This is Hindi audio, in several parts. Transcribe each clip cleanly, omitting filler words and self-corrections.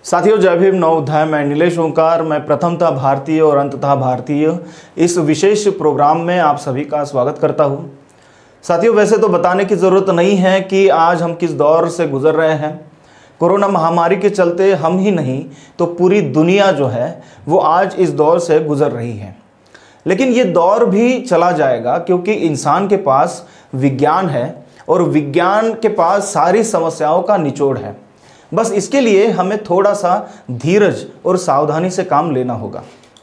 साथियों, जय भीम। नवोध्याय में नीलेश ओंकार, मैं प्रथमतः भारतीय और अंततः भारतीय इस विशेष प्रोग्राम में आप सभी का स्वागत करता हूं। साथियों, वैसे तो बताने की ज़रूरत नहीं है कि आज हम किस दौर से गुजर रहे हैं। कोरोना महामारी के चलते हम ही नहीं तो पूरी दुनिया जो है वो आज इस दौर से गुजर रही है। लेकिन ये दौर भी चला जाएगा क्योंकि इंसान के पास विज्ञान है और विज्ञान के पास सारी समस्याओं का निचोड़ है। बस इसके लिए हमें थोड़ा सा धीरज और सावधानी से काम लेना होगा।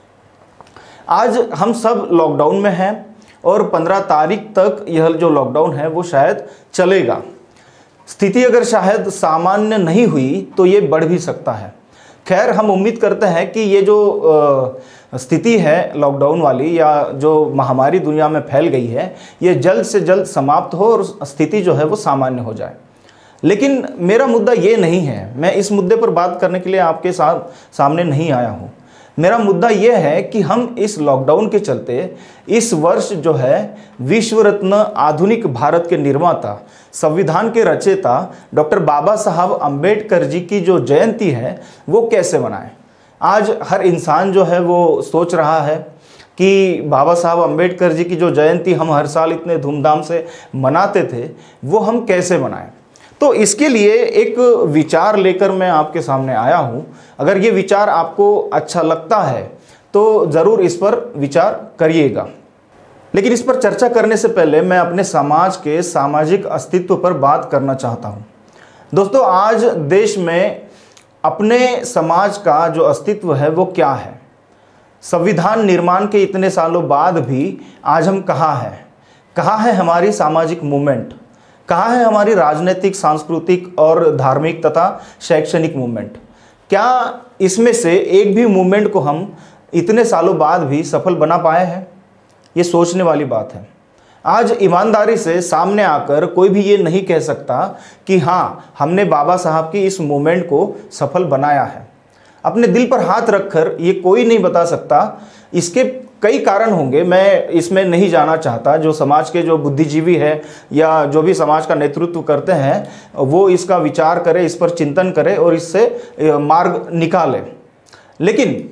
आज हम सब लॉकडाउन में हैं और 15 तारीख तक यह जो लॉकडाउन है वो शायद चलेगा। स्थिति अगर शायद सामान्य नहीं हुई तो ये बढ़ भी सकता है। खैर, हम उम्मीद करते हैं कि ये जो स्थिति है लॉकडाउन वाली या जो महामारी दुनिया में फैल गई है ये जल्द से जल्द समाप्त हो और स्थिति जो है वो सामान्य हो जाए। लेकिन मेरा मुद्दा ये नहीं है, मैं इस मुद्दे पर बात करने के लिए आपके सामने नहीं आया हूँ। मेरा मुद्दा ये है कि हम इस लॉकडाउन के चलते इस वर्ष जो है विश्व रत्न आधुनिक भारत के निर्माता, संविधान के रचयिता डॉक्टर बाबा साहब अम्बेडकर जी की जो जयंती है वो कैसे मनाएं। आज हर इंसान जो है वो सोच रहा है कि बाबा साहब अम्बेडकर जी की जो जयंती हम हर साल इतने धूमधाम से मनाते थे वो हम कैसे मनाएं। तो इसके लिए एक विचार लेकर मैं आपके सामने आया हूँ। अगर ये विचार आपको अच्छा लगता है तो ज़रूर इस पर विचार करिएगा। लेकिन इस पर चर्चा करने से पहले मैं अपने समाज के सामाजिक अस्तित्व पर बात करना चाहता हूँ। दोस्तों, आज देश में अपने समाज का जो अस्तित्व है वो क्या है। संविधान निर्माण के इतने सालों बाद भी आज हम कहाँ हैं? कहाँ है हमारी सामाजिक मूवमेंट? कहाँ है हमारी राजनीतिक, सांस्कृतिक और धार्मिक तथा शैक्षणिक मूवमेंट? क्या इसमें से एक भी मूवमेंट को हम इतने सालों बाद भी सफल बना पाए हैं? ये सोचने वाली बात है। आज ईमानदारी से सामने आकर कोई भी ये नहीं कह सकता कि हाँ, हमने बाबा साहब की इस मूवमेंट को सफल बनाया है। अपने दिल पर हाथ रखकर ये कोई नहीं बता सकता। इसके कई कारण होंगे, मैं इसमें नहीं जाना चाहता। जो समाज के जो बुद्धिजीवी है या जो भी समाज का नेतृत्व करते हैं वो इसका विचार करें, इस पर चिंतन करें और इससे मार्ग निकालें। लेकिन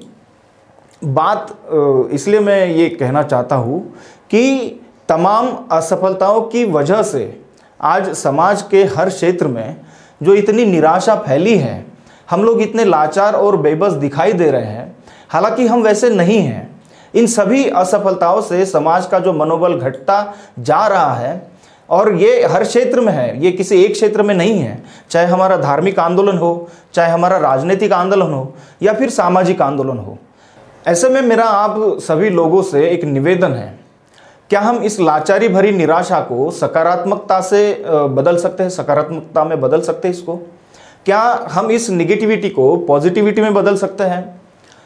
बात इसलिए मैं ये कहना चाहता हूँ कि तमाम असफलताओं की वजह से आज समाज के हर क्षेत्र में जो इतनी निराशा फैली है, हम लोग इतने लाचार और बेबस दिखाई दे रहे हैं। हालांकि हम वैसे नहीं हैं। इन सभी असफलताओं से समाज का जो मनोबल घटता जा रहा है और ये हर क्षेत्र में है, ये किसी एक क्षेत्र में नहीं है। चाहे हमारा धार्मिक आंदोलन हो, चाहे हमारा राजनीतिक आंदोलन हो या फिर सामाजिक आंदोलन हो। ऐसे में मेरा आप सभी लोगों से एक निवेदन है, क्या हम इस लाचारी भरी निराशा को सकारात्मकता से बदल सकते हैं? सकारात्मकता में बदल सकते हैं इसको? क्या हम इस निगेटिविटी को पॉजिटिविटी में बदल सकते हैं?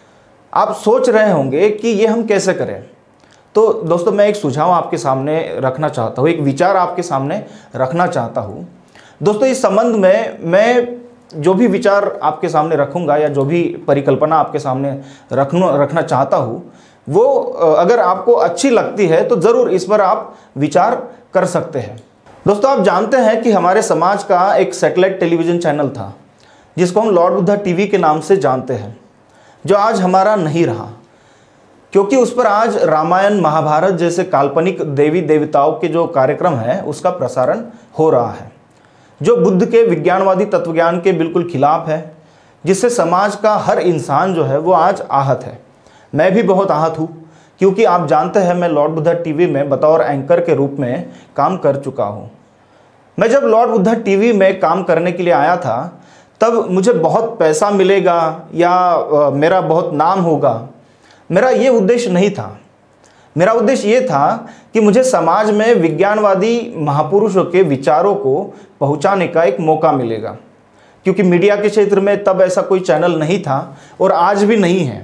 आप सोच रहे होंगे कि ये हम कैसे करें। तो दोस्तों, मैं एक सुझाव आपके सामने रखना चाहता हूँ, एक विचार आपके सामने रखना चाहता हूँ। दोस्तों, इस संबंध में मैं जो भी विचार आपके सामने रखूँगा या जो भी परिकल्पना आपके सामने रखना चाहता हूँ वो अगर आपको अच्छी लगती है तो ज़रूर इस पर आप विचार कर सकते हैं। दोस्तों, आप जानते हैं कि हमारे समाज का एक सैटेलाइट टेलीविज़न चैनल था जिसको हम लॉर्ड बुद्धा टीवी के नाम से जानते हैं, जो आज हमारा नहीं रहा क्योंकि उस पर आज रामायण, महाभारत जैसे काल्पनिक देवी देवताओं के जो कार्यक्रम है उसका प्रसारण हो रहा है, जो बुद्ध के विज्ञानवादी तत्वज्ञान के बिल्कुल खिलाफ है, जिससे समाज का हर इंसान जो है वो आज आहत है। मैं भी बहुत आहत हूँ क्योंकि आप जानते हैं मैं लॉर्ड बुद्धा टीवी में बतौर एंकर के रूप में काम कर चुका हूँ। मैं जब लॉर्ड बुद्धा टीवी में काम करने के लिए आया था तब मुझे बहुत पैसा मिलेगा या मेरा बहुत नाम होगा, मेरा ये उद्देश्य नहीं था। मेरा उद्देश्य ये था कि मुझे समाज में विज्ञानवादी महापुरुषों के विचारों को पहुंचाने का एक मौका मिलेगा, क्योंकि मीडिया के क्षेत्र में तब ऐसा कोई चैनल नहीं था और आज भी नहीं है।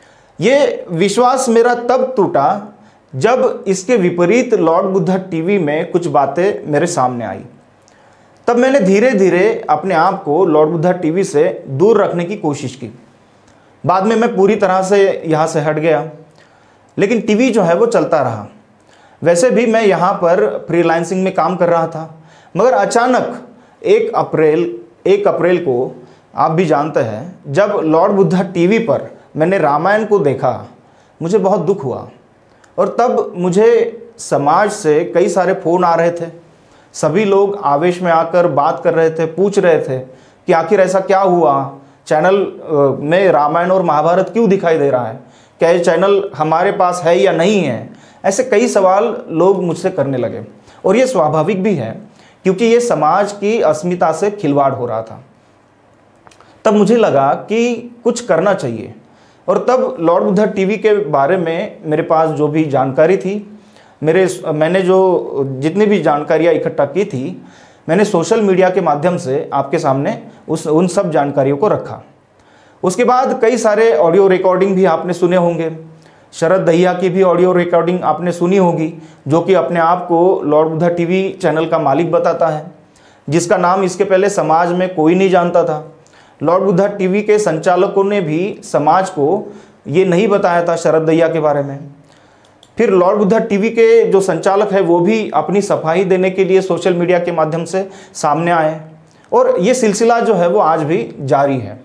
ये विश्वास मेरा तब टूटा जब इसके विपरीत लॉर्ड बुद्धा टीवी में कुछ बातें मेरे सामने आई। तब मैंने धीरे धीरे अपने आप को लॉर्ड बुद्धा टीवी से दूर रखने की कोशिश की। बाद में मैं पूरी तरह से यहाँ से हट गया, लेकिन टीवी जो है वो चलता रहा। वैसे भी मैं यहाँ पर फ्रीलांसिंग में काम कर रहा था, मगर अचानक 1 अप्रैल को आप भी जानते हैं, जब लॉर्ड बुद्धा टीवी पर मैंने रामायण को देखा मुझे बहुत दुख हुआ। और तब मुझे समाज से कई सारे फ़ोन आ रहे थे, सभी लोग आवेश में आकर बात कर रहे थे, पूछ रहे थे कि आखिर ऐसा क्या हुआ, चैनल में रामायण और महाभारत क्यों दिखाई दे रहा है, क्या ये चैनल हमारे पास है या नहीं है। ऐसे कई सवाल लोग मुझसे करने लगे और ये स्वाभाविक भी है क्योंकि ये समाज की अस्मिता से खिलवाड़ हो रहा था। तब मुझे लगा कि कुछ करना चाहिए और तब लॉर्ड बुद्धा टीवी के बारे में मेरे पास जो भी जानकारी थी, मैंने जो जितनी भी जानकारियाँ इकट्ठा की थी, मैंने सोशल मीडिया के माध्यम से आपके सामने उन सब जानकारियों को रखा। उसके बाद कई सारे ऑडियो रिकॉर्डिंग भी आपने सुने होंगे। शरद दहिया की भी ऑडियो रिकॉर्डिंग आपने सुनी होगी, जो कि अपने आप को लॉर्ड बुद्धा टीवी चैनल का मालिक बताता है, जिसका नाम इसके पहले समाज में कोई नहीं जानता था। लॉर्ड बुद्धा टीवी के संचालकों ने भी समाज को ये नहीं बताया था शरद दहिया के बारे में। फिर लॉर्ड बुद्धा टीवी के जो संचालक है वो भी अपनी सफाई देने के लिए सोशल मीडिया के माध्यम से सामने आए और ये सिलसिला जो है वो आज भी जारी है।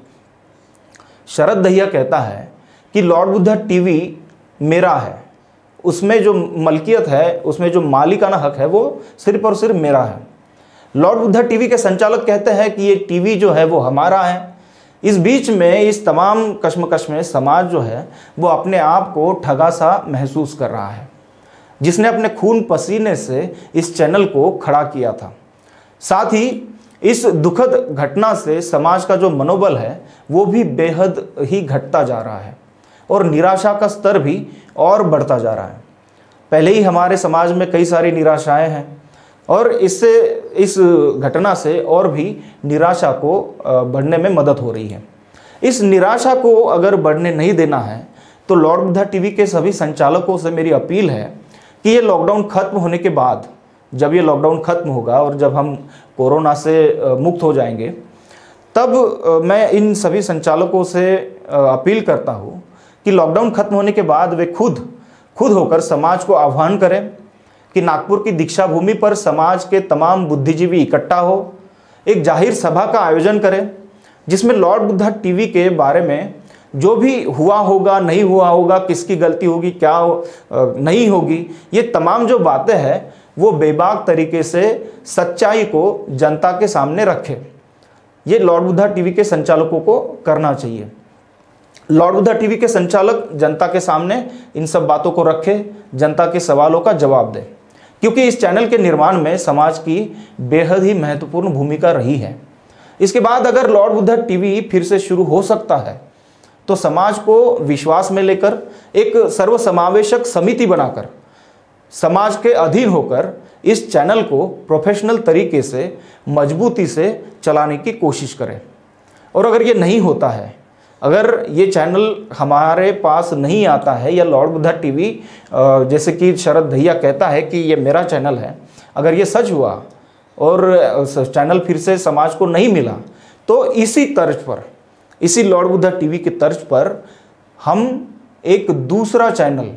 शरद दहिया कहता है कि लॉर्ड बुद्धा टीवी मेरा है, उसमें जो मलकियत है, उसमें जो मालिकाना हक है वो सिर्फ और सिर्फ मेरा है। लॉर्ड बुद्धा टीवी के संचालक कहते हैं कि ये टीवी जो है वो हमारा है। इस बीच में इस तमाम कश्मकश में समाज जो है वो अपने आप को ठगा सा महसूस कर रहा है, जिसने अपने खून पसीने से इस चैनल को खड़ा किया था। साथ ही इस दुखद घटना से समाज का जो मनोबल है वो भी बेहद ही घटता जा रहा है और निराशा का स्तर भी और बढ़ता जा रहा है। पहले ही हमारे समाज में कई सारी निराशाएं हैं और इस घटना से और भी निराशा को बढ़ने में मदद हो रही है। इस निराशा को अगर बढ़ने नहीं देना है तो लॉर्ड बुद्धा टीवी के सभी संचालकों से मेरी अपील है कि ये लॉकडाउन खत्म होने के बाद, जब ये लॉकडाउन खत्म होगा और जब हम कोरोना से मुक्त हो जाएंगे, तब मैं इन सभी संचालकों से अपील करता हूँ कि लॉकडाउन खत्म होने के बाद वे खुद होकर समाज को आह्वान करें कि नागपुर की दीक्षा भूमि पर समाज के तमाम बुद्धिजीवी इकट्ठा हो, एक जाहिर सभा का आयोजन करें जिसमें लॉर्ड बुद्धा टीवी के बारे में जो भी हुआ होगा, नहीं हुआ होगा, किसकी गलती होगी, क्या नहीं होगी, ये तमाम जो बातें हैं वो बेबाक तरीके से सच्चाई को जनता के सामने रखे। ये लॉर्ड बुद्धा टीवी के संचालकों को करना चाहिए। लॉर्ड बुद्धा टीवी के संचालक जनता के सामने इन सब बातों को रखे, जनता के सवालों का जवाब दे, क्योंकि इस चैनल के निर्माण में समाज की बेहद ही महत्वपूर्ण भूमिका रही है। इसके बाद अगर लॉर्ड बुद्धा टीवी फिर से शुरू हो सकता है तो समाज को विश्वास में लेकर एक सर्वसमावेशक समिति बनाकर समाज के अधीन होकर इस चैनल को प्रोफेशनल तरीके से मजबूती से चलाने की कोशिश करें। और अगर ये नहीं होता है, अगर ये चैनल हमारे पास नहीं आता है या लॉर्ड बुद्धा टीवी जैसे कि शरद दहिया कहता है कि ये मेरा चैनल है, अगर ये सच हुआ और चैनल फिर से समाज को नहीं मिला तो इसी तर्ज पर, इसी लॉर्ड बुद्धा टीवी के तर्ज पर हम एक दूसरा चैनल,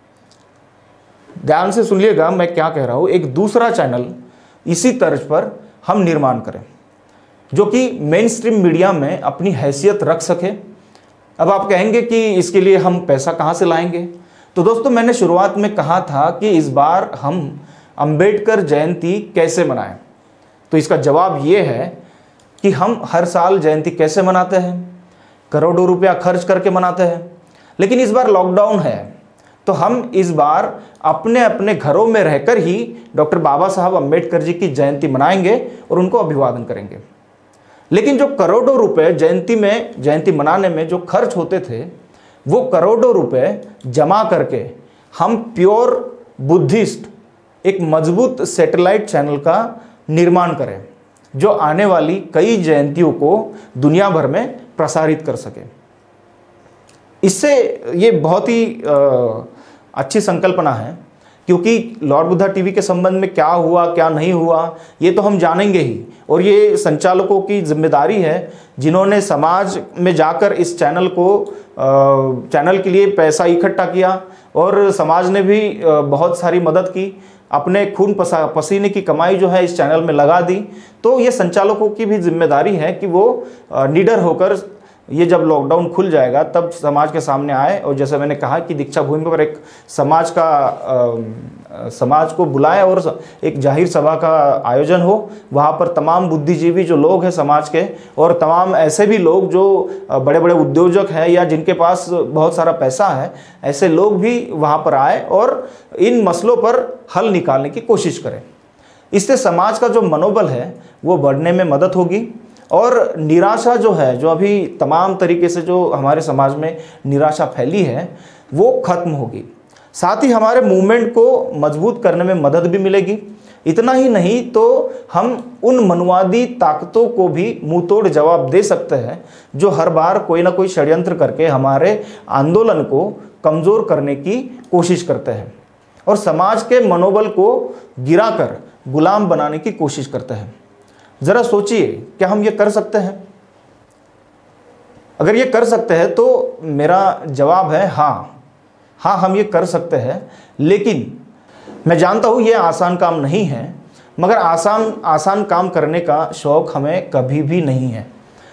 ध्यान से सुनिएगा मैं क्या कह रहा हूँ, एक दूसरा चैनल इसी तर्ज पर हम निर्माण करें जो कि मेन स्ट्रीम मीडिया में अपनी हैसियत रख सके। अब आप कहेंगे कि इसके लिए हम पैसा कहाँ से लाएंगे? तो दोस्तों, मैंने शुरुआत में कहा था कि इस बार हम अंबेडकर जयंती कैसे मनाएं। तो इसका जवाब ये है कि हम हर साल जयंती कैसे मनाते हैं, करोड़ों रुपया खर्च करके मनाते हैं। लेकिन इस बार लॉकडाउन है तो हम इस बार अपने अपने घरों में रहकर ही डॉक्टर बाबा साहब अंबेडकर जी की जयंती मनाएंगे और उनको अभिवादन करेंगे। लेकिन जो करोड़ों रुपए जयंती मनाने में जो खर्च होते थे, वो करोड़ों रुपए जमा करके हम प्योर बुद्धिस्ट एक मजबूत सैटेलाइट चैनल का निर्माण करें जो आने वाली कई जयंतियों को दुनिया भर में प्रसारित कर सके। इससे ये बहुत ही अच्छी संकल्पना है, क्योंकि लॉर्ड बुद्धा टीवी के संबंध में क्या हुआ क्या नहीं हुआ ये तो हम जानेंगे ही, और ये संचालकों की जिम्मेदारी है जिन्होंने समाज में जाकर इस चैनल के लिए पैसा इकट्ठा किया और समाज ने भी बहुत सारी मदद की। अपने खून पसीने की कमाई जो है इस चैनल में लगा दी, तो ये संचालकों की भी जिम्मेदारी है कि वो निडर होकर ये जब लॉकडाउन खुल जाएगा तब समाज के सामने आए और जैसे मैंने कहा कि दीक्षा भूमि पर एक समाज को बुलाएं और एक जाहिर सभा का आयोजन हो। वहाँ पर तमाम बुद्धिजीवी जो लोग हैं समाज के और तमाम ऐसे भी लोग जो बड़े बड़े उद्योजक हैं या जिनके पास बहुत सारा पैसा है, ऐसे लोग भी वहाँ पर आए और इन मसलों पर हल निकालने की कोशिश करें। इससे समाज का जो मनोबल है वो बढ़ने में मदद होगी और निराशा जो है, जो अभी तमाम तरीके से जो हमारे समाज में निराशा फैली है, वो खत्म होगी। साथ ही हमारे मूवमेंट को मजबूत करने में मदद भी मिलेगी। इतना ही नहीं तो हम उन मनुवादी ताकतों को भी मुंह तोड़ जवाब दे सकते हैं जो हर बार कोई ना कोई षड्यंत्र करके हमारे आंदोलन को कमज़ोर करने की कोशिश करते हैं और समाज के मनोबल को गिराकर गुलाम बनाने की कोशिश करते हैं। ज़रा सोचिए, क्या हम ये कर सकते हैं? अगर ये कर सकते हैं तो मेरा जवाब है हाँ, हम ये कर सकते हैं। लेकिन मैं जानता हूँ ये आसान काम नहीं है, मगर आसान काम करने का शौक़ हमें कभी भी नहीं है।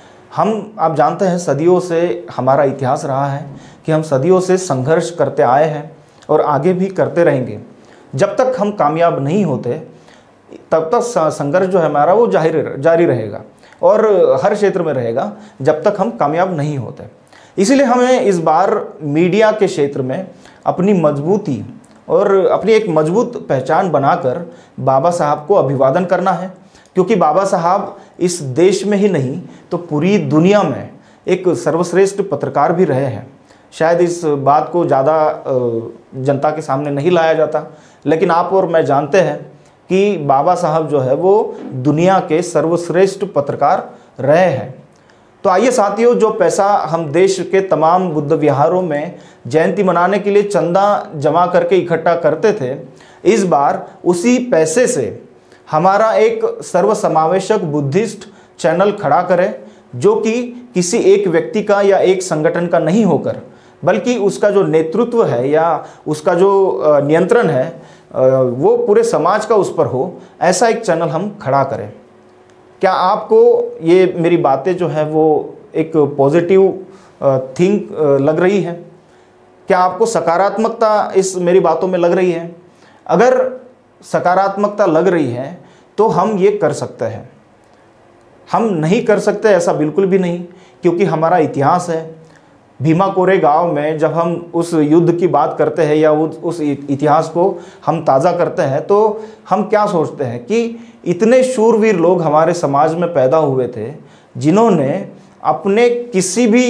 आप जानते हैं सदियों से हमारा इतिहास रहा है कि हम सदियों से संघर्ष करते आए हैं और आगे भी करते रहेंगे। जब तक हम कामयाब नहीं होते तब तक संघर्ष जो है हमारा वो जारी रहेगा और हर क्षेत्र में रहेगा जब तक हम कामयाब नहीं होते। इसीलिए हमें इस बार मीडिया के क्षेत्र में अपनी मजबूती और अपनी एक मजबूत पहचान बनाकर बाबा साहब को अभिवादन करना है, क्योंकि बाबा साहब इस देश में ही नहीं तो पूरी दुनिया में एक सर्वश्रेष्ठ पत्रकार भी रहे हैं। शायद इस बात को ज़्यादा जनता के सामने नहीं लाया जाता, लेकिन आप और मैं जानते हैं कि बाबा साहब जो है वो दुनिया के सर्वश्रेष्ठ पत्रकार रहे हैं। तो आइए साथियों, जो पैसा हम देश के तमाम बुद्ध विहारों में जयंती मनाने के लिए चंदा जमा करके इकट्ठा करते थे, इस बार उसी पैसे से हमारा एक सर्वसमावेशक बुद्धिस्ट चैनल खड़ा करें, जो कि किसी एक व्यक्ति का या एक संगठन का नहीं होकर, बल्कि उसका जो नेतृत्व है या उसका जो नियंत्रण है वो पूरे समाज का उस पर हो। ऐसा एक चैनल हम खड़ा करें। क्या आपको ये मेरी बातें जो है वो एक पॉजिटिव थिंक लग रही है? क्या आपको सकारात्मकता इस मेरी बातों में लग रही है? अगर सकारात्मकता लग रही है तो हम ये कर सकते हैं। हम नहीं कर सकते ऐसा बिल्कुल भी नहीं, क्योंकि हमारा इतिहास है। भीमा कोरे गांव में जब हम उस युद्ध की बात करते हैं या उस इतिहास को हम ताज़ा करते हैं तो हम क्या सोचते हैं कि इतने शूरवीर लोग हमारे समाज में पैदा हुए थे जिन्होंने अपने किसी भी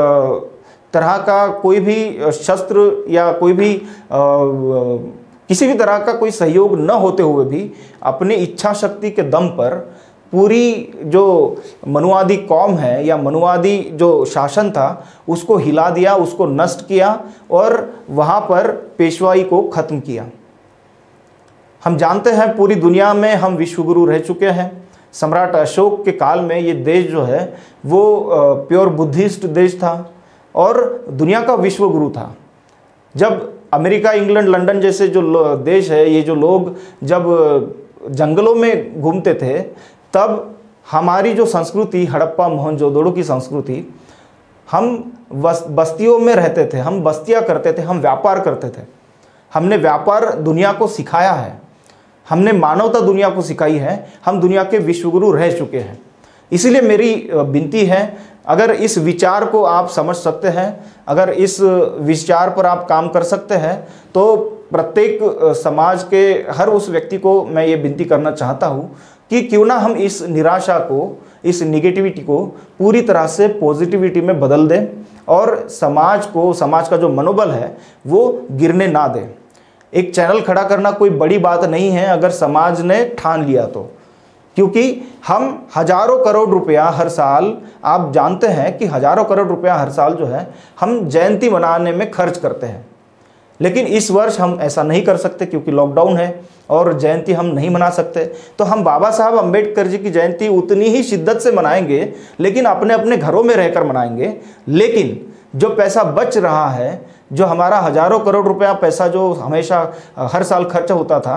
तरह का कोई भी शस्त्र या कोई भी किसी भी तरह का कोई सहयोग न होते हुए भी अपनी इच्छा शक्ति के दम पर पूरी जो मनुवादी कौम है या मनुवादी जो शासन था उसको हिला दिया, उसको नष्ट किया और वहाँ पर पेशवाई को ख़त्म किया। हम जानते हैं पूरी दुनिया में हम विश्वगुरु रह चुके हैं। सम्राट अशोक के काल में ये देश जो है वो प्योर बुद्धिस्ट देश था और दुनिया का विश्वगुरु था। जब अमेरिका, इंग्लैंड, लंदन जैसे जो देश है, ये जो लोग जब जंगलों में घूमते थे तब हमारी जो संस्कृति, हड़प्पा मोहनजोदड़ो की संस्कृति, हम बस्तियों में रहते थे, हम बस्तियां करते थे, हम व्यापार करते थे। हमने व्यापार दुनिया को सिखाया है, हमने मानवता दुनिया को सिखाई है, हम दुनिया के विश्वगुरु रह चुके हैं। इसीलिए मेरी विनती है, अगर इस विचार को आप समझ सकते हैं, अगर इस विचार पर आप काम कर सकते हैं, तो प्रत्येक समाज के हर उस व्यक्ति को मैं ये विनती करना चाहता हूँ कि क्यों ना हम इस निराशा को, इस निगेटिविटी को पूरी तरह से पॉजिटिविटी में बदल दें और समाज का जो मनोबल है वो गिरने ना दें। एक चैनल खड़ा करना कोई बड़ी बात नहीं है अगर समाज ने ठान लिया तो, क्योंकि हम हजारों करोड़ रुपया हर साल, आप जानते हैं कि हजारों करोड़ रुपया हर साल जो है हम जयंती मनाने में खर्च करते हैं। लेकिन इस वर्ष हम ऐसा नहीं कर सकते क्योंकि लॉकडाउन है और जयंती हम नहीं मना सकते। तो हम बाबा साहब अम्बेडकर जी की जयंती उतनी ही शिद्दत से मनाएंगे, लेकिन अपने अपने घरों में रहकर मनाएंगे। लेकिन जो पैसा बच रहा है, जो हमारा हजारों करोड़ रुपया पैसा जो हमेशा हर साल खर्च होता था,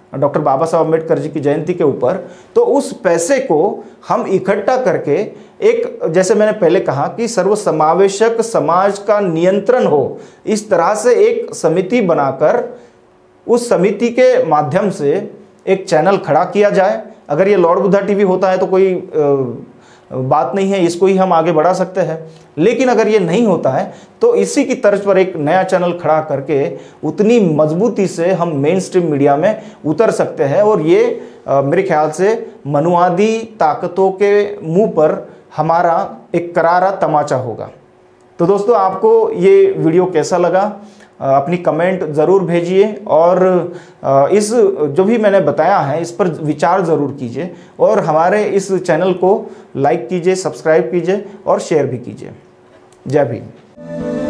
डॉक्टर बाबा साहब अम्बेडकर जी की जयंती के ऊपर, तो उस पैसे को हम इकट्ठा करके एक, जैसे मैंने पहले कहा कि सर्वसमावेशक समाज का नियंत्रण हो, इस तरह से एक समिति बनाकर उस समिति के माध्यम से एक चैनल खड़ा किया जाए। अगर ये लॉर्ड बुद्धा टीवी होता है तो कोई बात नहीं है, इसको ही हम आगे बढ़ा सकते हैं। लेकिन अगर ये नहीं होता है तो इसी की तर्ज पर एक नया चैनल खड़ा करके उतनी मजबूती से हम मेन स्ट्रीम मीडिया में उतर सकते हैं, और ये मेरे ख्याल से मनुवादी ताकतों के मुंह पर हमारा एक करारा तमाचा होगा। तो दोस्तों, आपको ये वीडियो कैसा लगा अपनी कमेंट ज़रूर भेजिए, और इस जो भी मैंने बताया है इस पर विचार ज़रूर कीजिए, और हमारे इस चैनल को लाइक कीजिए, सब्सक्राइब कीजिए और शेयर भी कीजिए। जय भीम।